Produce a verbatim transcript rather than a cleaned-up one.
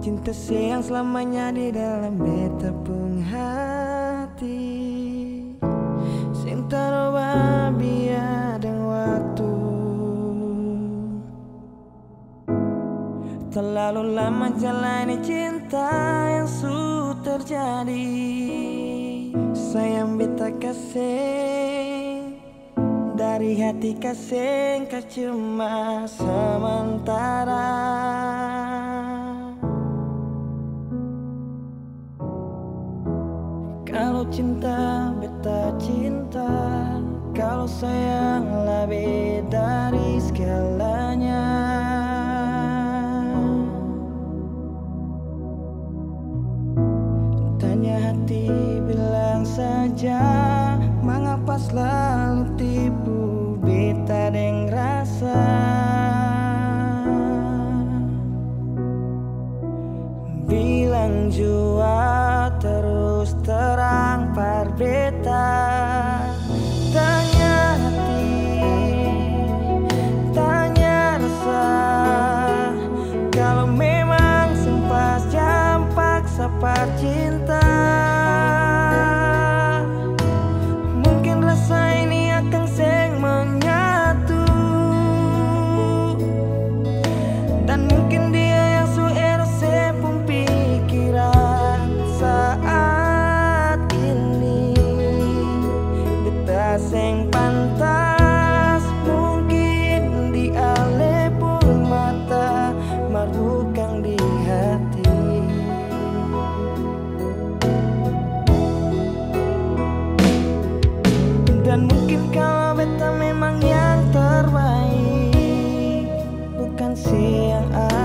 cinta sayang selamanya di dalam beta pung hati. Sing taroba biar dan waktu. Terlalu lama jalani cinta yang sudah terjadi. Sayang beta kasih dari hati kasih kau cuma sementara. Kalau cinta beta cinta, kalau sayang lebih dari segalanya. Tanya hati bilang saja, mengapa selalu tipu beta deng rasa. Bilang jua terus terang par beta. Tanya hati, tanya rasa, kalau memang sempat jam paksa par cinta. Mungkin rasa ini akan seng menyatu, dan mungkin dia yang su ero sepung pikiran saat ini. Beta seng pantas, mungkin di ale pun mata marukang di hati. Dan mungkin kalau beta memang yang terbaik, bukan si yang